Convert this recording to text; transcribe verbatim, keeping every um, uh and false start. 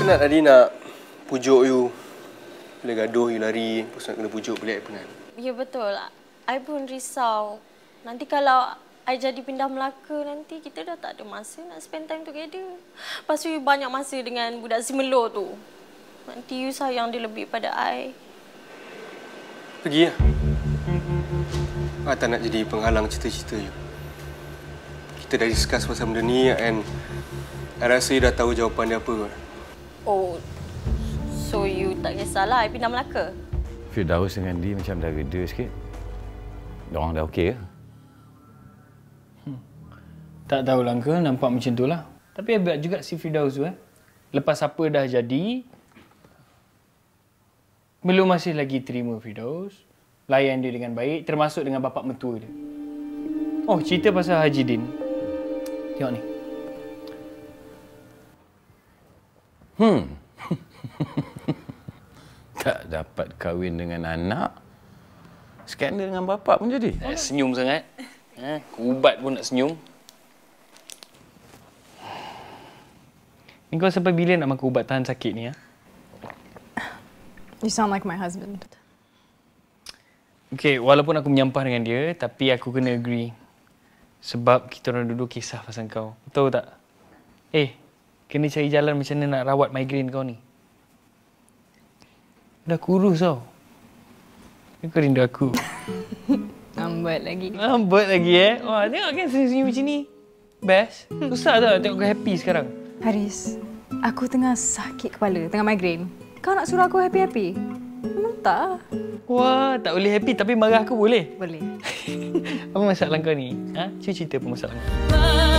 Penat tadi nak pujuk you. Bila gaduh, you lari. Lepas nak kena pujuk balik, penat. Ya, betul. I pun risau. Nanti kalau I jadi pindah Melaka, nanti kita dah tak ada masa nak spend time together. Lepas tu, you banyak masa dengan budak si Melo tu. Nanti you sayang dia lebih pada I. Pergi lah. I tak nak jadi penghalang cita-cita you. Kita dah discuss pasal benda ni and I rasa you dah tahu jawapan dia apa. Oh, so you tak kisahlah I pindah Melaka? Firdaus dengan dia macam dah reda sikit. Diorang dah okey ke? Hmm. Tak tahu lah ke, nampak macam tu lah. Tapi hebat juga si Firdaus tu eh. Lepas apa dah jadi, belum masih lagi terima Firdaus. Layan dia dengan baik, termasuk dengan bapa mertua dia. Oh, cerita pasal Haji Din. Tengok ni. Hmm. Tak dapat kahwin dengan anak. Skandal dengan bapa pun jadi. Eh, senyum sangat. Eh, kubat pun nak senyum. Ni kau sampai bila nak makan ubat tahan sakit ni, ya? You sound like my husband. Okay, walaupun aku menyampah dengan dia, tapi aku kena agree. Sebab kita orang duduk kisah pasal kau. Tahu tak? Eh, kena cari jalan macam mana nak rawat migraine kau ni. Dah kurus tau. Kau rindu aku. Lambat lagi. Lambat lagi eh. Wah, tengok kan senyum-senyum macam ni. Best. Susah tau tengok kau happy sekarang. Haris, aku tengah sakit kepala, tengah migraine. Kau nak suruh aku happy-happy? Memang tak. Wah, tak boleh happy tapi marah aku boleh? Boleh. Apa masalah kau ni? Ha? Cuba cerita apa masalah kau.